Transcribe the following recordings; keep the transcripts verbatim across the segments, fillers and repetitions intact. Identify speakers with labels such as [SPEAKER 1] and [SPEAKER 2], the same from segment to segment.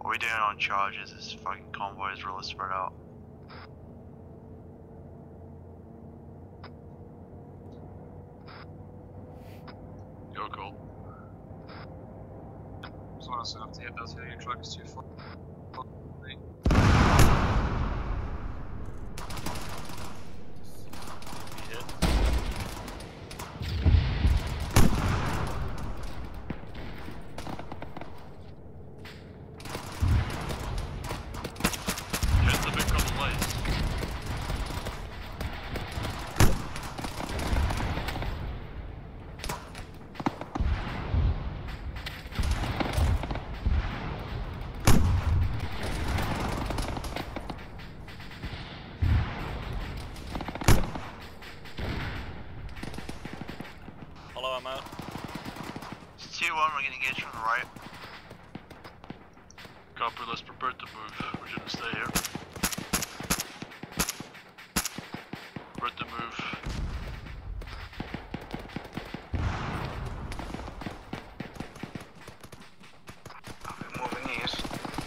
[SPEAKER 1] What are we doing on charges? This fucking convoy is really spread out.
[SPEAKER 2] You're cool.
[SPEAKER 3] Just want to have to get those heavy trucks too far.
[SPEAKER 4] Hello, I'm out.
[SPEAKER 1] It's two one, we're getting engaged from the right.
[SPEAKER 2] Copper, let's prepare to move. We're gonna stay here. Prepare to move.
[SPEAKER 1] We're moving east.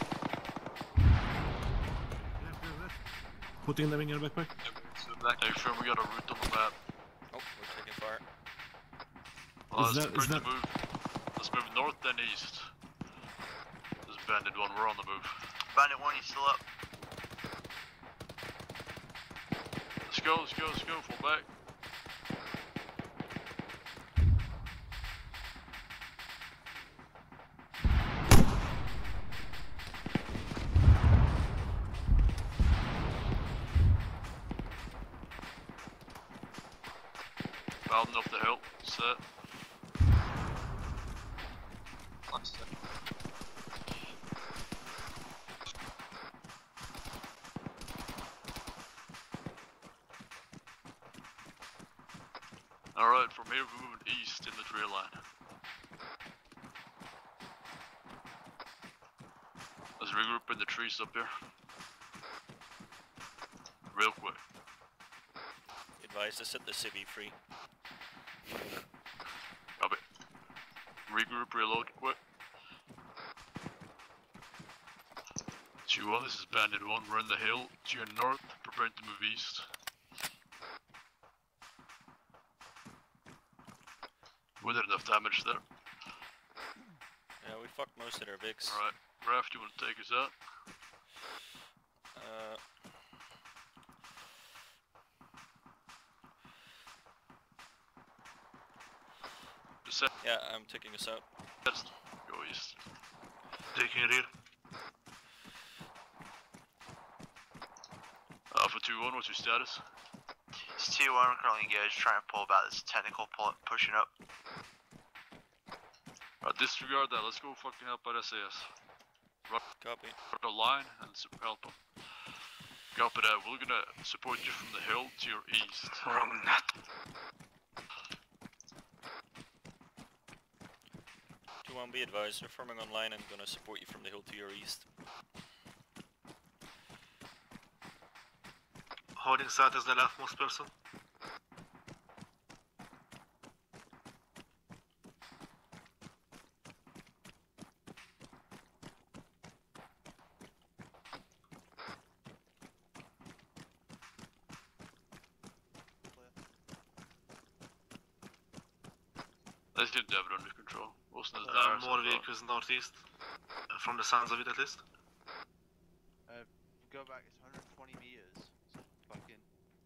[SPEAKER 5] Put in the winger backpack.
[SPEAKER 2] Are you sure we got a route on the map?
[SPEAKER 4] Oh, we're taking fire.
[SPEAKER 2] Well,
[SPEAKER 5] Is
[SPEAKER 2] let's
[SPEAKER 5] that-
[SPEAKER 2] prepare
[SPEAKER 5] is
[SPEAKER 2] to
[SPEAKER 5] that-
[SPEAKER 2] move. Let's move north then east. This is Bandit one, we're on the move.
[SPEAKER 1] Bandit one, you still up?
[SPEAKER 2] Let's go, let's go, let's go, fall back. Mountain up the hill, set. Alright, from here we're moving east in the trail line. Let's regroup in the trees up here. Real quick.
[SPEAKER 4] Advise to set the civvy free.
[SPEAKER 2] Copy. Regroup, reload quick. two one, this is Bandit one, we're in the hill. To your north, preparing to move east. We did enough damage there.
[SPEAKER 4] Yeah, we fucked most of their Vics.
[SPEAKER 2] Alright, Raft, you want to take us out?
[SPEAKER 4] Uh,
[SPEAKER 2] Set.
[SPEAKER 4] yeah, I'm taking us out.
[SPEAKER 2] Let's go east.
[SPEAKER 5] Taking a rear.
[SPEAKER 2] Alpha two one, what's your status?
[SPEAKER 1] It's two one, we're currently engaged, trying to pull back this technical pull pushing up.
[SPEAKER 2] Alright, disregard that, let's go fucking help out S A S. Rock
[SPEAKER 4] Copy.
[SPEAKER 2] the line and help them. Copy that, we're gonna support you from the hill to your east.
[SPEAKER 1] Wrong net.
[SPEAKER 4] two one, be advised, we're forming online and gonna support you from the hill to your east.
[SPEAKER 5] Holding south as the leftmost person.
[SPEAKER 2] Let's get Devon under control. Wilson is
[SPEAKER 5] Uh,
[SPEAKER 2] down.
[SPEAKER 5] more vehicles northeast. Uh, from the sounds of it at least.
[SPEAKER 6] Uh, go back, it's one hundred twenty meters. So fucking.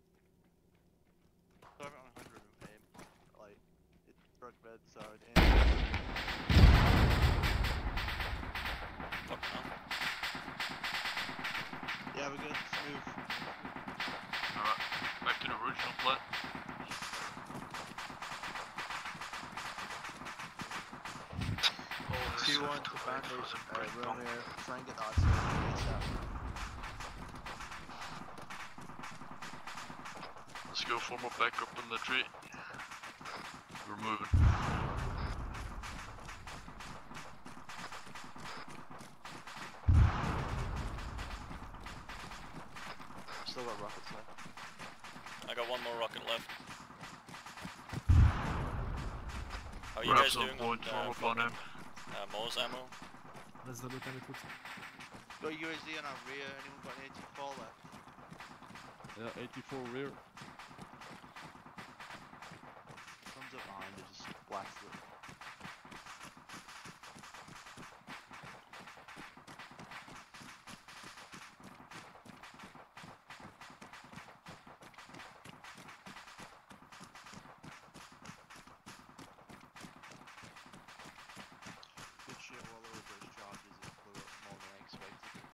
[SPEAKER 6] Go around one hundred with him. Like, it's broke bed, so. And...
[SPEAKER 4] Fuck no.
[SPEAKER 6] Yeah, we're good. Smooth.
[SPEAKER 2] Alright, back to the original plan.
[SPEAKER 6] two one to Bandit, uh, Romeo, try and get the artillery ASAP.
[SPEAKER 2] Let's go form up back up in the tree. We're moving.
[SPEAKER 6] Still got rockets left.
[SPEAKER 4] I got one more rocket left. How are you
[SPEAKER 2] We're
[SPEAKER 4] guys
[SPEAKER 2] up
[SPEAKER 4] doing
[SPEAKER 2] some point,
[SPEAKER 4] on
[SPEAKER 2] form
[SPEAKER 4] uh,
[SPEAKER 2] up on him.
[SPEAKER 4] uh, Mo's ammo?
[SPEAKER 5] That's the lieutenant.
[SPEAKER 6] Got U A Z on our rear. Anyone got an eighty-four left?
[SPEAKER 7] Yeah, eighty-four rear.